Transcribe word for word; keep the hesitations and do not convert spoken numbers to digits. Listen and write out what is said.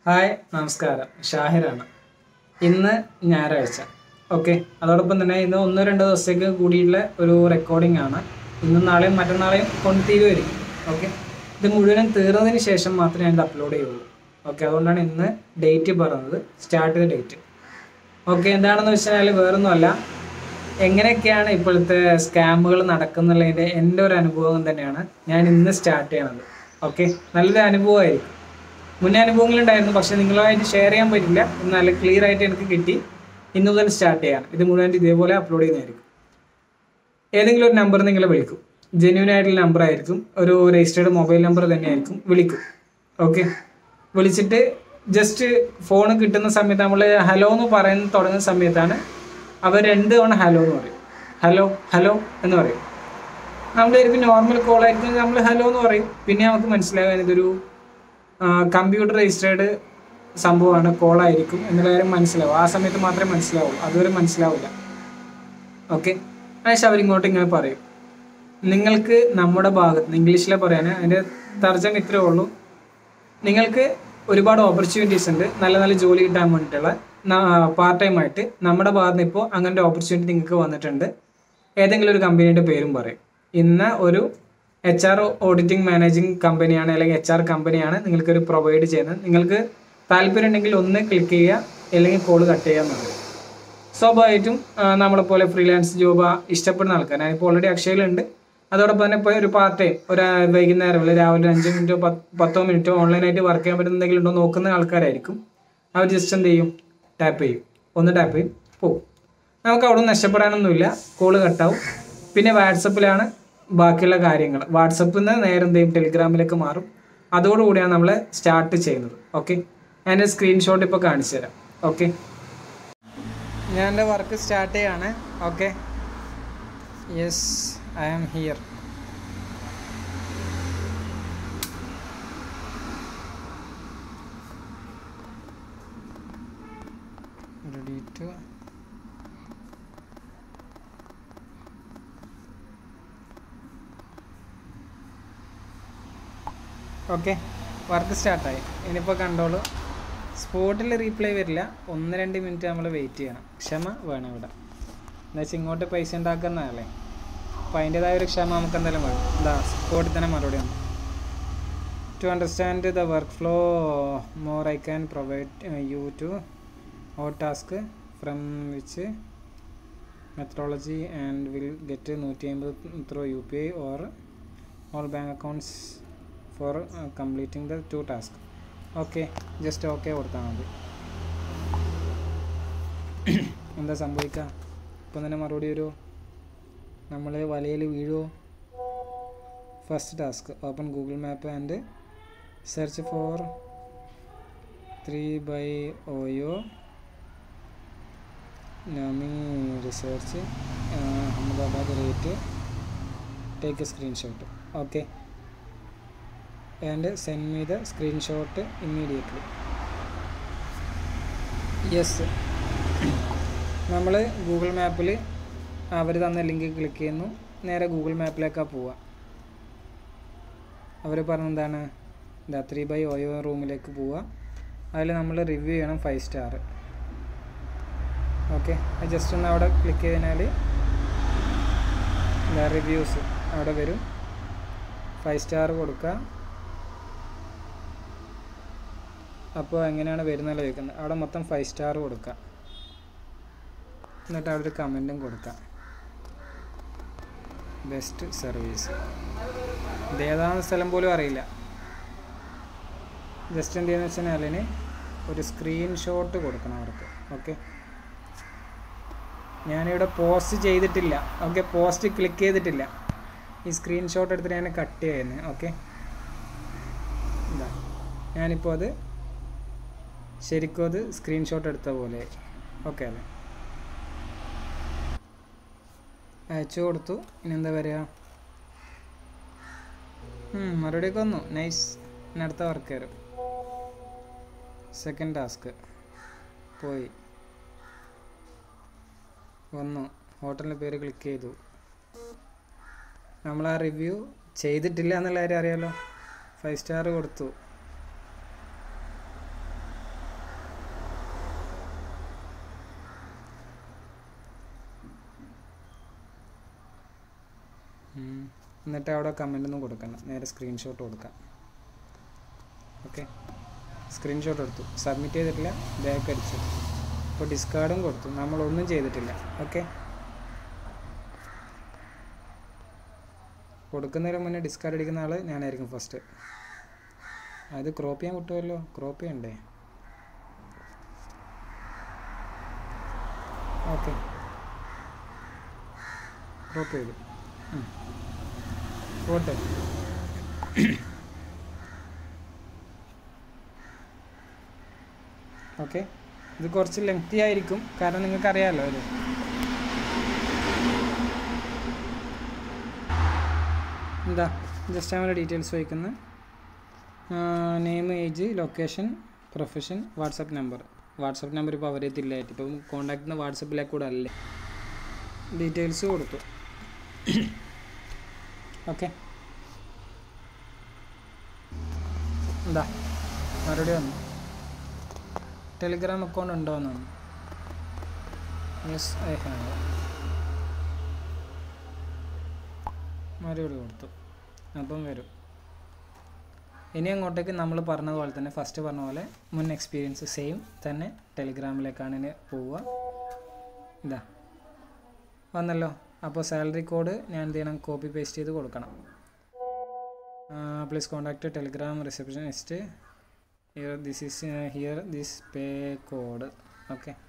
Hi നമസ്കാരം, ഷാഹിറാണ്. ഇന്ന് ഞായറാഴ്ച. ഓക്കെ, അതോടൊപ്പം തന്നെ ഇന്ന് ഒന്നോ രണ്ടോ ദിവസത്തേക്ക് കൂടിയുള്ള ഒരു റെക്കോർഡിംഗ് ആണ്. ഇന്നും നാളെയും മറ്റന്നാളെയും കൊണ്ട് തീരുമായിരിക്കും. ഓക്കെ, ഇത് മുഴുവനും തീർന്നതിന് ശേഷം മാത്രമേ ഞാനിത് അപ്ലോഡ് ചെയ്യുള്ളൂ. ഓക്കെ, അതുകൊണ്ടാണ് ഇന്ന് ഡേറ്റ് പറഞ്ഞത്, സ്റ്റാർട്ട് ചെയ്ത ഡേറ്റ്. ഓക്കെ, എന്താണെന്ന് വെച്ചാൽ വേറൊന്നുമല്ല, എങ്ങനെയൊക്കെയാണ് ഇപ്പോഴത്തെ സ്കാമുകൾ നടക്കുന്നുള്ളതിൻ്റെ എൻ്റെ ഒരു അനുഭവം തന്നെയാണ് ഞാൻ ഇന്ന് സ്റ്റാർട്ട് ചെയ്യണത്. ഓക്കെ, നല്ലൊരു അനുഭവമായിരിക്കും. മുന്നേ അനുഭവങ്ങളുണ്ടായിരുന്നു, പക്ഷേ നിങ്ങളുമായിട്ട് ഷെയർ ചെയ്യാൻ പറ്റില്ല. നല്ല ക്ലിയർ ആയിട്ട് എനിക്ക് കിട്ടി. ഇന്ന് മുതൽ സ്റ്റാർട്ട് ചെയ്യാൻ ഇത് മുഴുവൻ ഇതേപോലെ അപ്ലോഡ് ചെയ്യുന്നതായിരിക്കും. ഏതെങ്കിലും ഒരു നമ്പർ നിങ്ങൾ വിളിക്കും, ജെന്യൂൻ ആയിട്ടുള്ള നമ്പർ ആയിരിക്കും, ഒരു രജിസ്റ്റേർഡ് മൊബൈൽ നമ്പർ തന്നെയായിരിക്കും. വിളിക്കും. ഓക്കെ, വിളിച്ചിട്ട് ജസ്റ്റ് ഫോൺ കിട്ടുന്ന സമയത്ത് നമ്മൾ ഹലോ എന്ന് പറയുന്ന തുടങ്ങുന്ന സമയത്താണ് അവർ രണ്ട് തവണ ഹലോ എന്ന് പറയും. ഹലോ ഹലോ എന്ന് പറയും. നമ്മളായിരിക്കും നോർമൽ കോൾ ആയിരിക്കും, നമ്മൾ ഹലോ എന്ന് പറയും. പിന്നെ നമുക്ക് മനസ്സിലാകാൻ ഇതൊരു കമ്പ്യൂട്ടർ രജിസ്റ്റേർഡ് സംഭവമാണ്, കോളായിരിക്കും എന്നുള്ള കാര്യം മനസ്സിലാവും. ആ സമയത്ത് മാത്രമേ മനസ്സിലാവുള്ളൂ, അതുവരെ മനസ്സിലാവില്ല. ഓക്കെ, പക്ഷേ അവരിങ്ങോട്ട് ഇങ്ങനെ പറയും, നിങ്ങൾക്ക് നമ്മുടെ ഭാഗത്ത് നിന്ന് ഇംഗ്ലീഷിലെ പറയാൻ അതിൻ്റെ തർജ്ജമ ഇത്രയേ ഉള്ളൂ. നിങ്ങൾക്ക് ഒരുപാട് ഓപ്പർച്യൂണിറ്റീസ് ഉണ്ട്, നല്ല നല്ല ജോലി കിട്ടാൻ വേണ്ടിയിട്ടുള്ള പാർട്ട് ടൈം ആയിട്ട്. നമ്മുടെ ഭാഗത്ത് നിന്ന് ഇപ്പോൾ അങ്ങനത്തെ ഓപ്പർച്യൂണിറ്റി നിങ്ങൾക്ക് വന്നിട്ടുണ്ട്. ഏതെങ്കിലും ഒരു കമ്പനിയുടെ പേരും പറയും. ഇന്ന ഒരു എച്ച് ആർ ഓഡിറ്റിംഗ് മാനേജിങ് കമ്പനിയാണ്, അല്ലെങ്കിൽ എച്ച് ആർ കമ്പനിയാണ് നിങ്ങൾക്കൊരു പ്രൊവൈഡ് ചെയ്യുന്നത്. നിങ്ങൾക്ക് താല്പര്യം ഉണ്ടെങ്കിൽ ഒന്ന് ക്ലിക്ക് ചെയ്യുക, അല്ലെങ്കിൽ കോൾ കട്ട് ചെയ്യുക എന്നുള്ളത്. സ്വാഭാവികമായിട്ടും നമ്മളെപ്പോലെ ഫ്രീലാൻസ് ജോബ് ഇഷ്ടപ്പെടുന്ന ആൾക്കാർ, ഞാനിപ്പോൾ ഓൾറെഡി അക്ഷയയിലുണ്ട്. അതോടൊപ്പം തന്നെ ഇപ്പോൾ ഒരു പാർട്ട് ടൈം, ഒരു വൈകുന്നേരം അല്ലെങ്കിൽ രാവിലെ അഞ്ച് മിനിറ്റോ പത്തോ മിനിറ്റോ ഓൺലൈനായിട്ട് വർക്ക് ചെയ്യാൻ പറ്റുന്ന എന്തെങ്കിലും ഉണ്ടോ നോക്കുന്ന ആൾക്കാരായിരിക്കും. അവർ ജസ്റ്റ് എന്ത് ചെയ്യും, ടാപ്പ് ചെയ്യും, ഒന്ന് ടാപ്പ് ചെയ്യും, പോകും. നമുക്ക് അവിടെ നിന്ന് നഷ്ടപ്പെടാനൊന്നുമില്ല, കോള് കട്ടാവും. പിന്നെ വാട്സപ്പിലാണ് ബാക്കിയുള്ള കാര്യങ്ങൾ. വാട്സപ്പിൽ നിന്ന് നേരെ എന്ത് ചെയ്യും, ടെലിഗ്രാമിലേക്ക് മാറും. അതോടുകൂടിയാണ് നമ്മൾ സ്റ്റാർട്ട് ചെയ്യുന്നത്. ഓക്കെ, ഞാൻ സ്ക്രീൻഷോട്ട് ഇപ്പോൾ കാണിച്ചു തരാം. ഓക്കെ, ഞാൻ എൻ്റെ വർക്ക് സ്റ്റാർട്ട് ചെയ്യാണ്. Okay, yes, I am here. Ready to okay, work സ്റ്റാർട്ടായി. ഇനിയിപ്പോൾ കണ്ടോളൂ, സ്പോട്ടിൽ റീപ്ലൈ വരില്ല. ഒന്ന് രണ്ട് മിനിറ്റ് നമ്മൾ വെയിറ്റ് ചെയ്യണം. ക്ഷമ വേണം ഇവിടെ. എന്താ വെച്ചാൽ ഇങ്ങോട്ട് പൈസ ഉണ്ടാക്കുന്നതല്ലേ, അപ്പോൾ അതിൻ്റേതായ ഒരു ക്ഷമ നമുക്ക് എന്തായാലും വേണം. എന്താ സ്പോട്ടിൽ തന്നെ മറുപടി ആണ്. To understand the workflow more I can provide you two or task from which methodology and will get നൂറ്റി അമ്പത് through U P I or all bank accounts for completing the two task. Okay, just okay കൊടുത്താൽ മതി. എന്താ സംഭവിക്കുക, ഇപ്പം തന്നെ മറുപടി വരുമോ, നമ്മൾ വലയിൽ വീഴുമോ? First task, open Google map and search for three by OYO നമി research Ahmedabad rate, take a screenshot. Okay, and send me the screenshot immediately. Yes, നമ്മൾ ഗൂഗിൾ മാപ്പിൽ അവർ തന്ന ലിങ്ക് ക്ലിക്ക് ചെയ്യുന്നു, നേരെ ഗൂഗിൾ മാപ്പിലേക്കാണ് പോവുക. അവർ പറഞ്ഞെന്താണ്, എന്താ ത്രീ ബൈ ഓയോ റൂമിലേക്ക് പോവുക. അതിൽ നമ്മൾ റിവ്യൂ ചെയ്യണം ഫൈവ് സ്റ്റാർ. ഓക്കെ, ജസ്റ്റ് ഒന്ന് അവിടെ ക്ലിക്ക് ചെയ്താൽ എന്താ റിവ്യൂസ് അവിടെ വരും. ഫൈവ് സ്റ്റാർ കൊടുക്കുക. അപ്പോൾ എങ്ങനെയാണ് വരുന്നല്ലോ ചോദിക്കുന്നത്, അവിടെ മൊത്തം ഫൈവ് സ്റ്റാർ കൊടുക്കുക. എന്നിട്ട് അവിടെ ഒരു കമൻറ്റും കൊടുക്കുക, ബെസ്റ്റ് സർവീസ്. ഇതേതാണ് സ്ഥലം പോലും അറിയില്ല. ജസ്റ്റ് എന്ത് ചെയ്യുന്നത് വെച്ചാൽ അതിന് ഒരു സ്ക്രീൻഷോട്ട് കൊടുക്കണം അവർക്ക്. ഓക്കെ, ഞാനിവിടെ പോസ്റ്റ് ചെയ്തിട്ടില്ല. ഓക്കെ, പോസ്റ്റ് ക്ലിക്ക് ചെയ്തിട്ടില്ല. ഈ സ്ക്രീൻഷോട്ട് എടുത്തിട്ട് ഞാൻ കട്ട് ചെയ്യുന്നത്. ഓക്കെ, എന്താ ഞാനിപ്പോൾ അത് ശരിക്കും അത് സ്ക്രീൻഷോട്ട് എടുത്ത പോലെ. ഓക്കെ അല്ലേ, അയച്ചു കൊടുത്തു. ഇനി എന്താ പറയുക, മറുപടിയൊക്കെ വന്നു. നൈസ്. ഇനി അടുത്ത വർക്ക് വരും. സെക്കൻഡ് ടാസ്ക് പോയി വന്നു. ഹോട്ടലിൻ്റെ പേര് ക്ലിക്ക് ചെയ്തു. നമ്മൾ ആ റിവ്യൂ ചെയ്തിട്ടില്ല എന്നുള്ള കാര്യം അറിയാമല്ലോ. ഫൈവ് സ്റ്റാർ കൊടുത്തു. എന്നിട്ട് അവിടെ കമൻ്റ് ഒന്നും കൊടുക്കണം, നേരെ സ്ക്രീൻഷോട്ട് കൊടുക്കാം. ഓക്കെ, സ്ക്രീൻഷോട്ട് എടുത്തു, സബ്മിറ്റ് ചെയ്തിട്ടില്ല, ബാക്ക് അടിച്ചു. ഇപ്പോൾ ഡിസ്കാർഡും കൊടുത്തു, നമ്മളൊന്നും ചെയ്തിട്ടില്ല. ഓക്കെ, കൊടുക്കുന്നതിന് മുന്നേ ഡിസ്കാർഡ് അടിക്കുന്ന ആൾ ഞാനായിരിക്കും ഫസ്റ്റ്. അത് ക്രോപ്പ് ചെയ്യാൻ കിട്ടുമല്ലോ, ക്രോപ്പ് ചെയ്യണ്ടേ? ഓക്കെ, ക്രോപ്പ് ചെയ്തു പോട്ടെ. ഓക്കെ, ഇത് കുറച്ച് ലെങ്തി ആയിരിക്കും, കാരണം നിങ്ങൾക്കറിയാമല്ലോ അത്. എന്താ ജസ്റ്റ് അവൻ്റെ ഡീറ്റെയിൽസ് ചോദിക്കുന്നത്, name, age, location, profession, WhatsApp number. WhatsApp number ഇപ്പോൾ അവരെത്തില്ലായിട്ട്, ഇപ്പം കോൺടാക്ട് ചെയ്യുന്ന വാട്സപ്പിലേക്ക് കൂടെ അല്ലേ. ഡീറ്റെയിൽസ് കൊടുത്തു. ഓക്കെ, എന്താ മറുപടി വന്നു. ടെലിഗ്രാം അക്കൗണ്ട് ഉണ്ടോ എന്നാണ്. Yes I have. മറുപടി കൊടുത്തു. അപ്പം വരും. ഇനി അങ്ങോട്ടേക്ക് നമ്മൾ പറഞ്ഞ പോലെ തന്നെ, ഫസ്റ്റ് പറഞ്ഞ പോലെ മുൻ എക്സ്പീരിയൻസ് സെയിം തന്നെ ടെലിഗ്രാമിലേക്കാണ് ഇനി പോവുക. ഇതാ വന്നല്ലോ. അപ്പോൾ സാലറി കോഡ് ഞാൻ എന്ത് ചെയ്യണം, കോപ്പി പേസ്റ്റ് ചെയ്ത് കൊടുക്കണം. Please contact Telegram receptionist here this is here this pay code. Okay,